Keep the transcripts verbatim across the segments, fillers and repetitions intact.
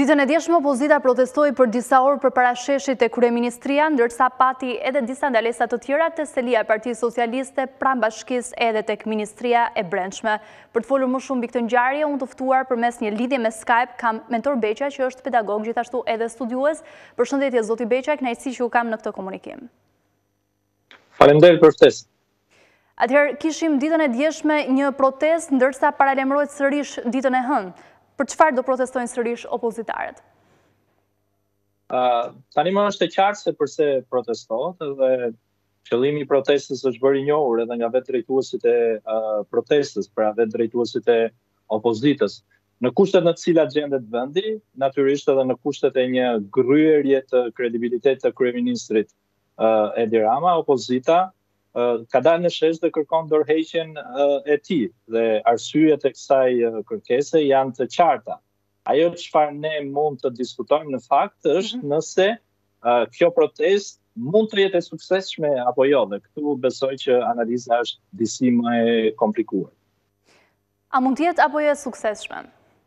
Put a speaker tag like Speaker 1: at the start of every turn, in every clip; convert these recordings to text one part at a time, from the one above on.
Speaker 1: Ditën e djeshme opozita protestoi për disa orë për parasheshit të kryeministria, ndërsa pati edhe disa ndalesa të tjera të selia e Partisë Socialiste pranë bashkisë edhe tek Ministria e Brendshme. Për të folur më shumë mbi këtë ngjarje, unë të ftuar përmes një lidhje me Skype kam mentor Beqa, që është pedagog, gjithashtu edhe studiues. Përshëndetje zoti Beqa, kënaqësi që u kam në këtë komunikim.
Speaker 2: Faleminderit për ftesën.
Speaker 1: Atëherë kishim ditën e djeshme një protestë, ndërsa paralajmërohet sërish ditën e hënë. Për çfarë do protestojnë sërish opozitarët?
Speaker 2: Uh, tani më është e qartë se përse protestohet dhe qëllimi i protestës është bërë i njohur edhe nga vetë drejtuesit e uh, protestës, pra vetë drejtuesit e opozitës. Në kushtet në të cilat gjendet vendi, natyrisht edhe në kushtet e një gryerje të kredibilitetit të kryeministrit uh, Edi Rama, opozita Uh, ka dalë në shesh dhe kërkon dorëheqjen uh, e tij dhe arsyet e kësaj uh, kërkese janë të qarta. Ajo çfarë ne mund të diskutojmë në fakt është mm-hmm. nëse uh, kjo protestë mund të jetë e suksesshme apo jo, dhe këtu besoj që analiza është disi më e komplikuar.
Speaker 1: A mund të jetë apo jo e suksesshme?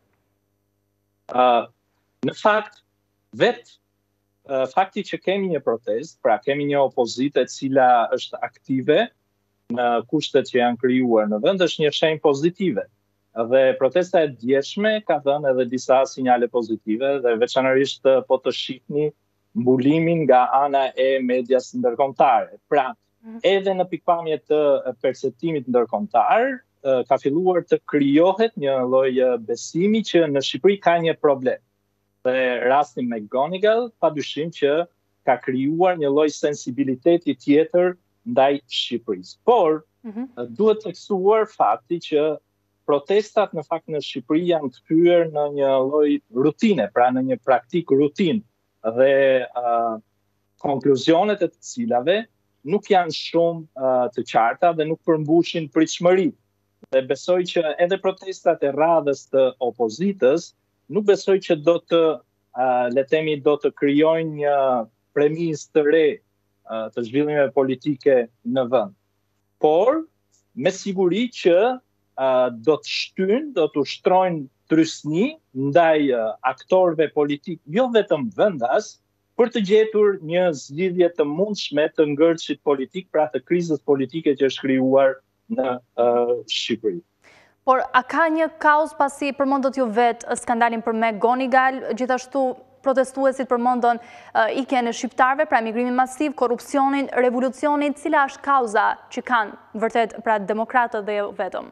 Speaker 2: Uh, në fakt, vetë Uh, fakti që kemi një protestë, pra kemi një opozitë e cila është aktive në kushtet që janë krijuar në vend, është një shenjë pozitive. Dhe protesta e djeshme ka dhënë edhe disa sinjale pozitive dhe veçanërisht po të shihni mbulimin nga ana e medias ndërkombëtare. Pra, edhe në pikpamje të perceptimit ndërkombëtar, uh, ka filluar të krijohet një lloj besimi që në Shqipëri ka një problem. Dhe rastin me Gonigal, pa dyshim që ka krijuar një lloj sensibiliteti tjetër ndaj Shqipërisë. Por, mm-hmm. duhet të theksuar fakti që protestat në fakt në Shqipëri janë të hyrë në një lloj rutine, pra në një praktik rutinë dhe uh, konkluzionet e të cilave nuk janë shumë uh, të qarta dhe nuk përmbushin pritshmëritë. Dhe besoj që edhe protestat e radhës të opozitës nuk besoj që do të, uh, le themi, do të krijojnë një premisë të re uh, të zhvillimeve politike në vend. Por, me siguri që uh, do të shtyjnë, do të ushtrojnë trysni ndaj uh, aktorëve politik, jo vetëm vendas, për të gjetur një zgjidhje të mundshme të ngërçit politik, pra të krizës politike që është krijuar në uh, Shqipëri.
Speaker 1: Por a ka një kaos pasi përmendët ju vetë skandalin për me Gonigal, gjithashtu protestuesit përmendën uh, ikjen e shqiptarëve, pra migrimin masiv, korrupsionin, revolucionin, cila është kauza që kanë vërtet pra demokratët dhe jo vetëm?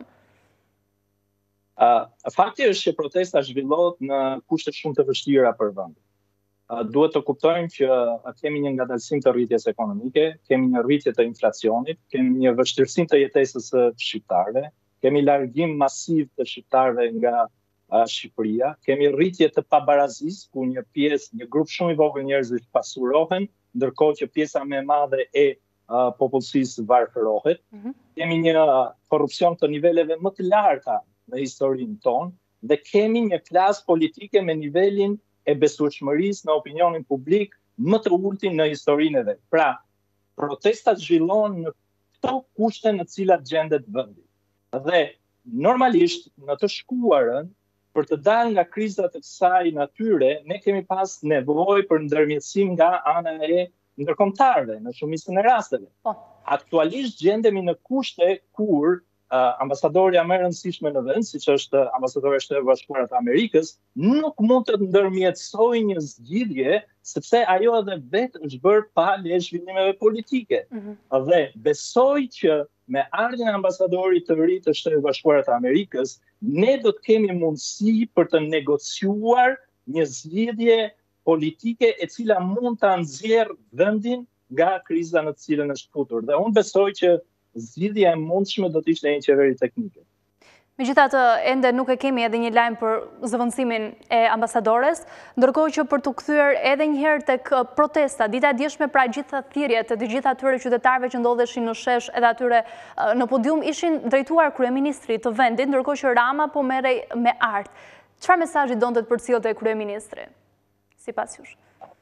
Speaker 2: Uh, fakti është që protesta zhvillohet në kushte shumë të vështira për vendin. Uh, duhet të kuptojmë që uh, kemi një ngadalësim të rritjes ekonomike, kemi një rritje të inflacionit, kemi një vështirësim të jetesës së shqiptarëve. Kemi largim masiv të shqiptarëve nga uh, Shqipëria, kemi rritje të pabarazisë, ku një pjesë, një grup shumë i vogël njerëzish pasurohen, ndërkohë që pjesa më e madhe e uh, popullsisë varfërohet. Mm-hmm. Kemi një uh, korrupsion të niveleve më të larta në historinë tonë dhe kemi një klasë politike me nivelin e besueshmërisë në opinionin publik më të ultin në historinë e vet. Pra, protestat zhvillohen në këto kushte në të cilat gjendet vendi. Dhe normalisht në të shkuarën, për të dalë nga krizat e kësaj natyre, ne kemi pas nevojë për ndërmjetësim nga ana e ndërkombëtarëve në shumicën e rasteve. Oh. Aktualisht gjendemi në kushte kur uh, ambasadorja më e rëndësishme në vend, siç është ambasadorja e Shtetit Bashkuar të Amerikës, nuk mund të ndërmjetësojë një zgjidhje sepse ajo edhe vetë është bërë pa leje zhvillimeve politike. Mm-hmm. Dhe besoj që me ardhin e ambasadorit të ri të Shtetit Bashkuar të Amerikës, ne do të kemi mundësi për të negociuar një zgjidhje politike e cila mund ta nxjerrë vendin nga kriza në të cilën është futur. Dhe unë besoj që zgjidhja e mundshme do të ishte një qeveri teknike.
Speaker 1: Megjithatë, ende nuk e kemi edhe një lajm për zëvendësimin e ambasadores, ndërkohë që për të kthyer edhe një herë tek protesta, dita e djeshme pra gjitha thirrjet të gjitha atyre qytetarëve që ndodheshin në shesh edhe atyre në podium ishin drejtuar kryeministrit të vendit, ndërkohë që Rama po merrej me art. Çfarë mesazhi donte të përcjellte kryeministri, sipas jush?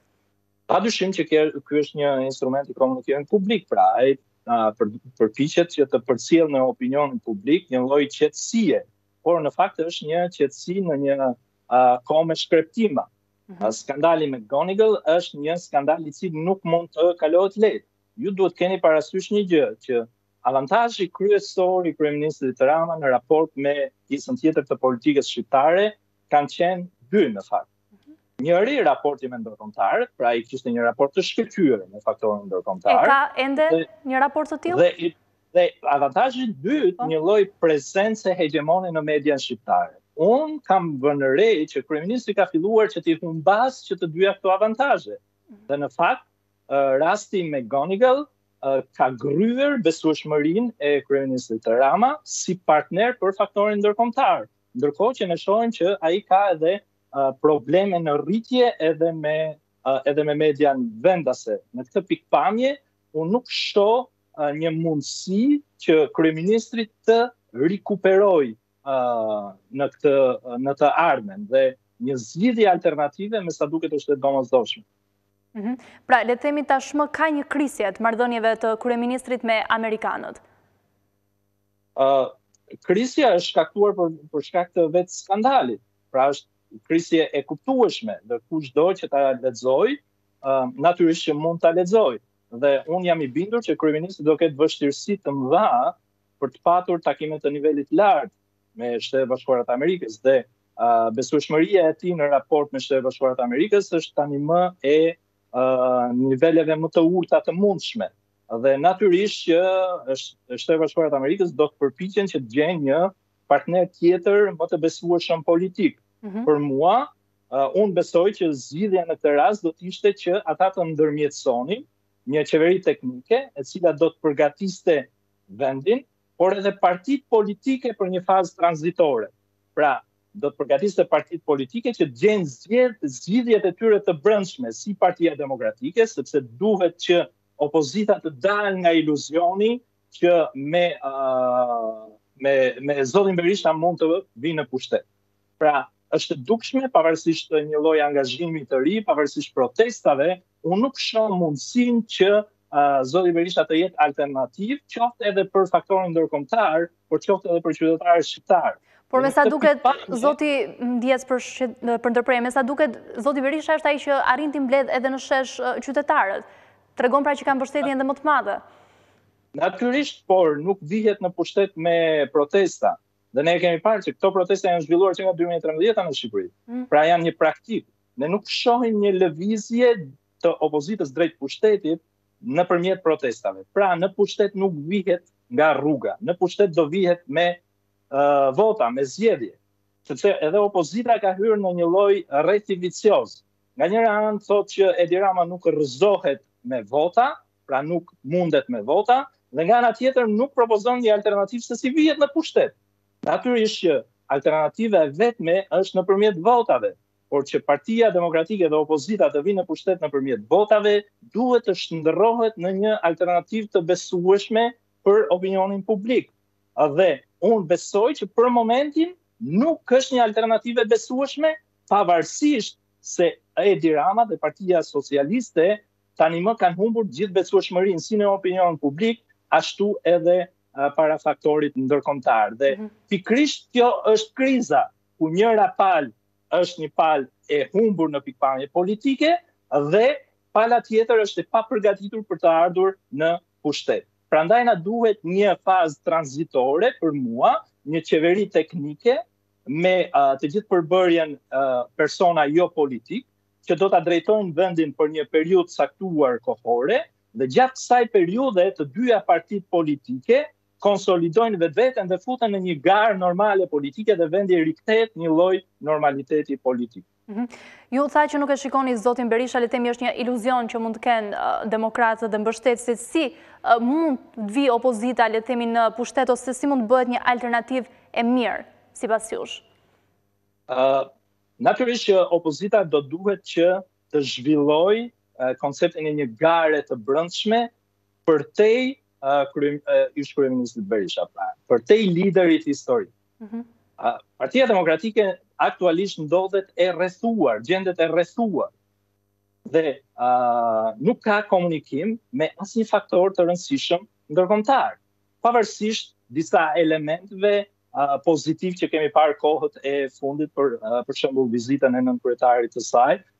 Speaker 2: Padyshim që ky është një instrument i komunikimit publik, pra ai për përpiqet që të përcjellë në opinionin publik një lloj qetësie, por në fakt është një qetësi në një uh, kohë me shkreptima. Skandali me Gonigal është një skandal i cili nuk mund të kalohet lehtë. Ju duhet keni parasysh një gjë, që avantazhi kryesor i kryeministrit Rama në raport me pjesën tjetër të politikës shqiptare kanë qenë dy në fakt. Njëri raporti me ndërkombëtarët, pra i kishte një raport të shkëlqyer me faktorin ndërkombëtar.
Speaker 1: E ka ende një raport të tillë?
Speaker 2: Dhe dhe avantazhi i dytë, një lloj prezencë hegemone në median shqiptare. Unë kam vënë re që kryeministri ka filluar që t'i humbas që të dyja këto avantazhe. Dhe në fakt, rasti me Gonigal ka gryer besueshmërinë e kryeministrit Rama si partner për faktorin ndërkombëtar. Ndërkohë që ne shohim që ai ka edhe probleme në rritje edhe me edhe me median vendase. Në këtë pikpamje, unë nuk shoh një mundësi që kryeministri të rikuperojë në këtë në të ardhmen dhe një zgjidhje alternative me sa duket është e domosdoshme.
Speaker 1: Pra, le të themi tashmë ka një krisje të marrëdhënieve të kryeministrit me amerikanët.
Speaker 2: Krisja është shkaktuar për, për shkak të vetë skandalit. Pra është krisje e kuptueshme, dhe kushdo që ta lexoj, natyrisht që mund ta lexoj. Dhe unë jam i bindur që kryeministri do ketë vështirësi të mëdha për të patur takime të nivelit lartë me Shtetet e Bashkuara të Amerikës dhe uh, besueshmëria e tij në raport me Shtetet e Bashkuara të Amerikës është tani më e uh, niveleve më të ulta të mundshme. Dhe natyrisht që Shtetet e Bashkuara të Amerikës do të përpiqen që të gjejnë një partner tjetër më të besueshëm politik. Mm-hmm. Për mua, uh, unë besoj që zgjidhja në këtë rast do të ishte që ata të ndërmjetësonin një qeveri teknike e cila do të përgatiste vendin, por edhe partitë politike për një fazë tranzitore. Pra, do të përgatiste partitë politike që gjejnë zgjidhjet e tyre të brendshme si Partia Demokratike, sepse duhet që opozita të dalë nga iluzioni që me uh, me me zotin Berisha mund të vinë në pushtet. Pra, është e dukshme, pavarësisht të një lloj angazhimi të ri, pavarësisht protestave, unë nuk shoh mundësinë që Uh, zoti Berisha të jetë alternativ, qoftë edhe për faktorin ndërkombëtar, por qoftë edhe për qytetarët shqiptar.
Speaker 1: Por me sa duket, zoti ndjes për, për ndërprerje, me sa duket, zoti Berisha është ai që arrin t'i mbledh edhe në shesh qytetarët. Tregon pra që kanë mbështetje edhe më të madhe.
Speaker 2: Natyrisht, por nuk vihet në pushtet me protesta. Dhe ne kemi parë që këto protesta janë zhvilluar që nga dy mijë e trembëdhjetë në Shqipëri. Mm. Pra janë një praktik. Ne nuk shohim një lëvizje të opozitës drejt pushtetit nëpërmjet protestave. Pra, në pushtet nuk vihet nga rruga. Në pushtet do vihet me uh, vota, me zgjedhje. Sepse edhe opozita ka hyrë në një lloj rrethi vicioz. Nga njëra anë thotë që Edi Rama nuk rrëzohet me vota, pra nuk mundet me vota, dhe nga ana tjetër nuk propozon një alternativë se si vihet në pushtet. Natyrisht që alternativa e vetme është nëpërmjet votave. Por që Partia Demokratike dhe opozita të vinë në pushtet nëpërmjet votave, duhet të shndërrohet në një alternativë të besueshme për opinionin publik. Dhe unë besoj që për momentin nuk është një alternativë e besueshme, pavarësisht se Edi Rama dhe Partia Socialiste tani më kanë humbur gjithë besueshmërinë si në opinionin publik, ashtu edhe uh, para faktorit ndërkombëtar. Dhe mm-hmm. pikrisht kjo është kriza, ku njëra palë është një palë e humbur në pikpamje politike dhe pala tjetër është e papërgatitur për të ardhur në pushtet. Prandaj na duhet një fazë tranzitore për mua, një qeveri teknike me uh, të gjithë përbërjen uh, persona jo politik, që do ta drejtojnë vendin për një periudhë caktuar kohore dhe gjatë kësaj periudhe të dyja partitë politike konsolidojnë vetveten dhe futen në një garë normale politike dhe vendi rikthehet një lloj normaliteti politik.
Speaker 1: Mm-hmm. Ju tha që nuk e shikoni zotin Berisha, le të themi është një iluzion që mund të kenë uh, demokratët dhe mbështetësit, si uh, mund të vi opozita, le të themi në pushtet, ose si mund të bëhet një alternativë e mirë, sipas jush?
Speaker 2: Uh, Natyrisht që opozita do duhet që të zhvillojë uh, konceptin e një gare të brendshme përtej Uh, krye, uh, ish kryeministrit Berisha, pra, për te liderit historik. Mm-hmm. uh, Partia Demokratike aktualisht ndodhet e rrethuar, gjendet e rrethuar. Dhe uh, nuk ka komunikim me asnjë faktor të rëndësishëm ndërkombëtar. Pavarësisht disa elementeve uh, pozitiv që kemi parë kohët e fundit, për uh, për shembull vizitën e nënkryetarit të saj,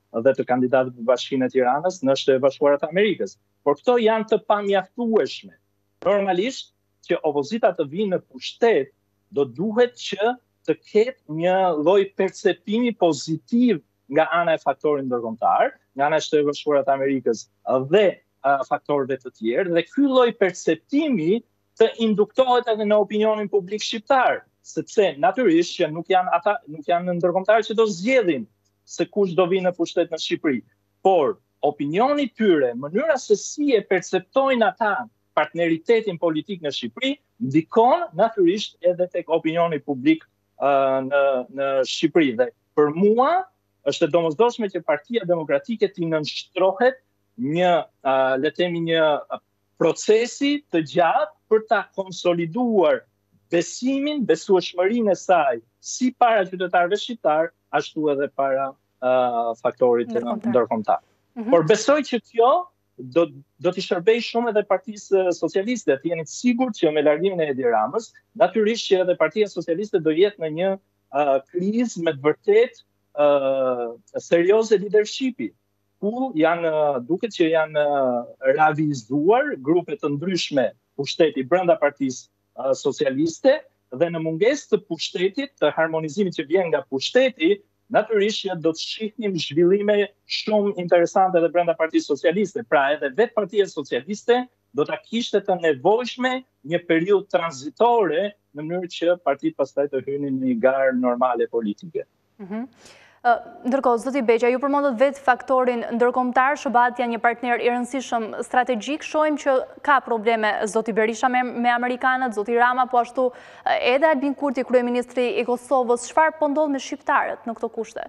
Speaker 2: dhe të kandidatëve për Bashkinë e Tiranës në Shtetet e Bashkuara të Amerikës. Por këto janë të pamjaftueshme. Normalisht që opozita të vinë në pushtet, do duhet që të ketë një lloj perceptimi pozitiv nga ana e faktorit ndërkombëtar, nga ana e Shtetit e Bashkuara të Amerikës dhe uh, faktorëve të tjerë, dhe ky lloj perceptimi të induktohet edhe në opinionin publik shqiptar, sepse natyrisht që nuk janë ata, nuk janë ndërkombëtarë që do zgjedhin se kush do vinë në pushtet në Shqipëri, por opinioni tyre, mënyra se si e perceptojnë ata partneritetin politik në Shqipëri, ndikon natyrisht edhe tek opinioni publik uh, në në Shqipëri. Dhe për mua është e domosdoshme që Partia Demokratike t'i nënshtrohet një, uh, le të themi, një procesi të gjatë për ta konsoliduar besimin, besueshmërinë e saj si para qytetarëve shqiptar, ashtu edhe para uh, faktorit ndërkombëtar. Mm -hmm. Por besoj që kjo do do t'i shërbej shumë edhe Partisë Socialiste. Të jeni të sigurt që me largimin e Edi Ramës, natyrisht që edhe Partia Socialiste do jetë në një uh, krizë me të vërtet uh, serioze leadershipi, ku janë duket që janë ravizuar grupe të ndryshme pushteti brenda Partisë uh, Socialiste, dhe në mungesë të pushtetit, të harmonizimit që vjen nga pushteti, natyrisht që do të shihnim zhvillime shumë interesante edhe brenda Partisë Socialiste. Pra edhe vetë Partia Socialiste do ta kishte të nevojshme një periudhë tranzitore në mënyrë që partitë pastaj të hynin në një garë normale politike.
Speaker 1: Mm-hmm. Uh, ndërkohë, zoti Beqa, ju përmendët vetë faktorin ndërkombëtar, S B A-t janë një partner i rëndësishëm strategjik. Shohim që ka probleme zoti Berisha me, me amerikanët, zoti Rama, po ashtu edhe Albin Kurti, kryeministri i Kosovës. Çfarë po ndodh me shqiptarët në këto kushte?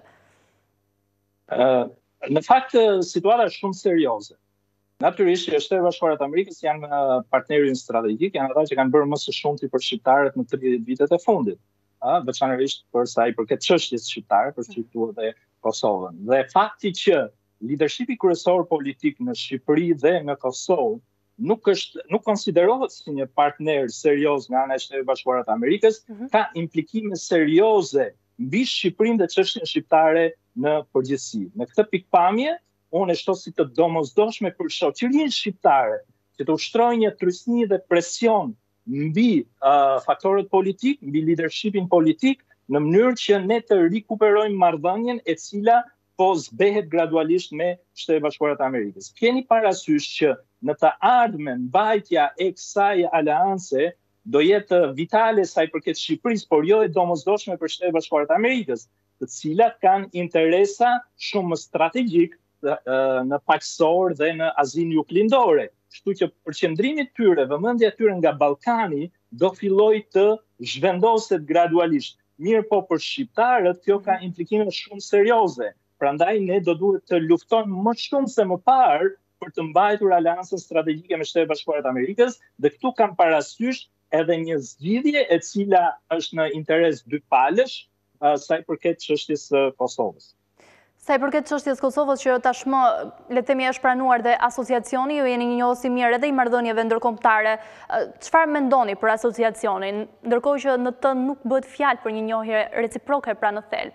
Speaker 2: Uh, në fakt, situata është shumë serioze. Natyrisht që Shtetet e Bashkuara të Amerikës janë partnerin strategjik, janë ata që kanë bërë më së shumti për shqiptarët në tridhjetë vitet e fundit. Veçanërisht për sa i përket çështjes shqiptare, për Shqipërinë dhe Kosovën. Dhe fakti që leadershipi kryesor politik në Shqipëri dhe në Kosovë nuk është nuk konsiderohet si një partner serioz nga ana e Shtetit Bashkuara të Amerikës, mm-hmm. ka implikime serioze mbi Shqipërinë dhe çështjen shqiptare në përgjithësi. Në këtë pikpamje, unë e shoh si të domosdoshme për shoqërinë shqiptare që të ushtrojë një trysni dhe presion mbi uh, faktorët politik, mbi leadershipin politik, në mënyrë që ne të rikuperojmë marrëdhënien e cila po zbehet gradualisht me Shtetet e Bashkuara të Amerikës. Keni parasysh që në të ardhmen mbajtja e kësaj aleance do jetë vitale sa i përket Shqipërisë, por jo e domosdoshme për Shtetet e Bashkuara të Amerikës, të cilat kanë interesa shumë strategjik në paqësor dhe në Azinë Juglindore. Kështu që përqendrimi i tyre, vëmendja e tyre nga Ballkani do filloj të zhvendoset gradualisht. Mirë po për shqiptarët kjo ka implikime shumë serioze. Prandaj ne do duhet të luftojmë më shumë se më parë për të mbajtur aleancën strategjike me Shtetet e Bashkuara të Amerikës, dhe këtu kam parasysh edhe një zgjidhje e cila është në interes dypalësh sa i përket çështjes së Kosovës.
Speaker 1: Sa i përket çështjes Kosovës, që tashmë le të themi është pranuar dhe asociacioni, ju jeni një njohës i mirë edhe i marrëdhënieve ndërkombëtare. Çfarë mendoni për asociacionin, ndërkohë që në të nuk bëhet fjalë për një njohje reciproke pra në thelb?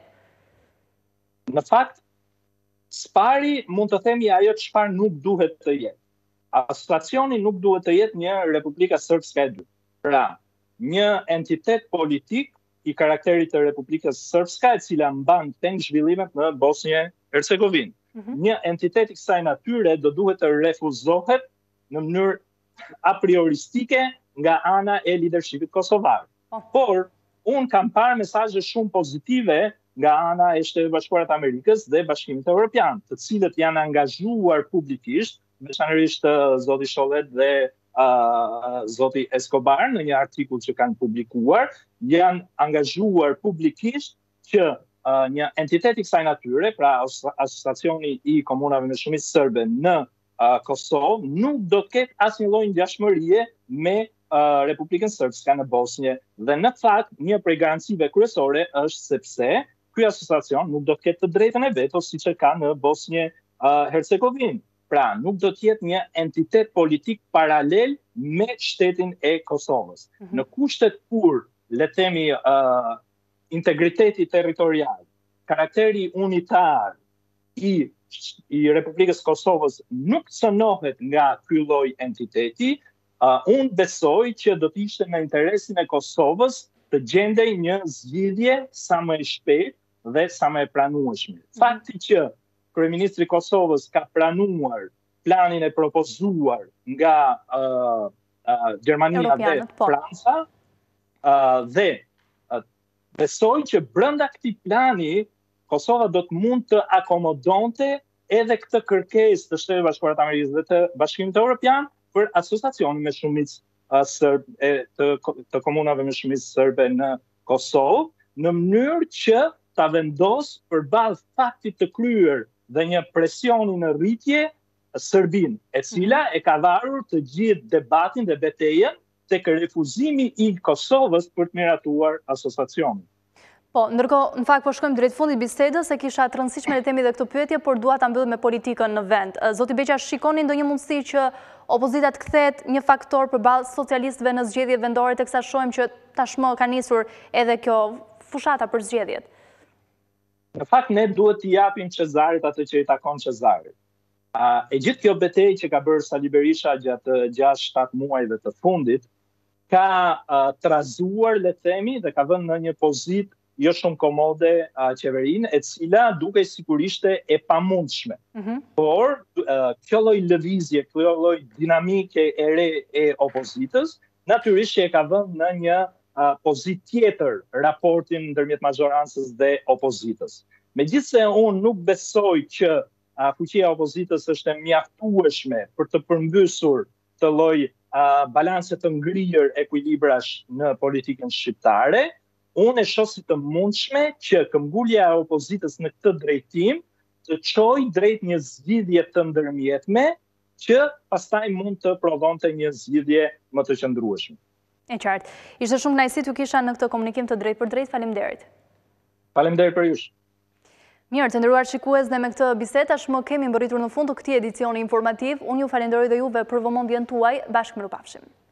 Speaker 2: Në fakt, spari mund të themi ajo çfarë nuk duhet të jetë. Asociacioni nuk duhet të jetë një Republika Srpska e dytë. Pra, një entitet politik i karakterit të Republikës Srpska, e cila mban teng zhvillimet në Bosnjë-Hercegovinë. Mm-hmm. Një entitet i kësaj natyre do duhet të refuzohet në mënyrë a prioristike nga ana e leadershipit kosovar. Oh. Por, unë kam parë mesazhe shumë pozitive nga ana e Shtetit Bashkuara të Amerikës dhe Bashkimit Evropian, të cilët janë angazhuar publikisht, veçanërisht zoti Shollet dhe Uh, zoti Escobar në një artikull që kanë publikuar, janë angazhuar publikisht që uh, një entitet i kësaj natyre, pra asociacioni i komunave me shumicë serbe në uh, Kosovë, nuk do të ketë asnjë lloj ngjashmërie me uh, Republikën Srpska në Bosnjë. Dhe në fakt, një prej garancive kryesore është sepse ky asociacion nuk do të ketë të drejtën e vetos siç e ka në Bosnjë-Hercegovinë. Pra, nuk do të jetë një entitet politik paralel me shtetin e Kosovës. Mm-hmm. Në kushtet kur, le të themi, uh, integriteti territorial, karakteri unitar i, i Republikës Kosovës nuk cënohet nga ky lloj entiteti, uh, unë besoj që do të ishte në interesin e Kosovës të gjendej një zgjidhje sa më e shpejtë dhe sa më e pranueshme. Fakti që Kryeministri i Kosovës ka pranuar planin e propozuar nga uh, uh, Gjermania dhe
Speaker 1: po.
Speaker 2: Franca, uh, dhe uh, besoj që brenda këtij plani Kosova do të mund të akomodonte edhe këtë kërkesë të Shtetit Bashkuar të Amerikës dhe të Bashkimit Evropian për asociacionin me shumicë uh, serbe e të, të komunave me shumicë serbe në Kosovë, në mënyrë që ta vendos përballë faktit të kryer dhe një presioni në rritje Serbin, e cila e ka varur të gjithë debatin dhe betejën tek refuzimi i Kosovës për të miratuar asociacionin.
Speaker 1: Po, ndërkohë, në fakt po shkojmë drejt fundit bisedës, se kisha të rëndësishme le temi dhe këtë pyetje, por dua ta mbyll me politikën në vend. Zoti Beqa, shikoni ndonjë mundësi që opozita të kthehet një faktor përballë socialistëve në zgjedhjet vendore, teksa shohim që tashmë ka nisur edhe kjo fushata për zgjedhjet?
Speaker 2: Në fakt ne duhet t'i japim Cezarit atë që i takon Cezarit. Uh, e gjithë kjo betejë që ka bërë Sali Berisha gjatë gjashtë shtatë muajve të fundit, ka uh, trazuar, le të themi, dhe ka vënë në një pozitë jo shumë komode uh, qeverinë, e cila duke sigurisht e pamundshme. Mm-hmm. Por uh, kjo lloj lëvizje, kjo lloj dinamike e re e opozitës, natyrisht që e ka vënë në një uh, pozitë tjetër raportin ndërmjet majorancës dhe opozitës. Megjithse unë nuk besoj që uh, fuqia e opozitës është e mjaftueshme për të përmbysur të lloj uh, balance të ngrirë ekuilibrash në politikën shqiptare, unë e shoh si të mundshme që këmbgulja e opozitës në këtë drejtim të çojë drejt një zgjidhje të ndërmjetme që pastaj mund të prodhonte një zgjidhje më të qëndrueshme.
Speaker 1: E qartë. Ishte shumë kënaqësi t'ju kisha në këtë komunikim të drejtë për drejtë. Faleminderit.
Speaker 2: Faleminderit për ju.
Speaker 1: Mirë, të nderuar shikues, dhe me këtë bisedë tashmë kemi mbërritur në fund të këtij edicioni informativ. Unë ju falenderoj dhe juve për vëmendjen tuaj. Bashkë mirupafshim.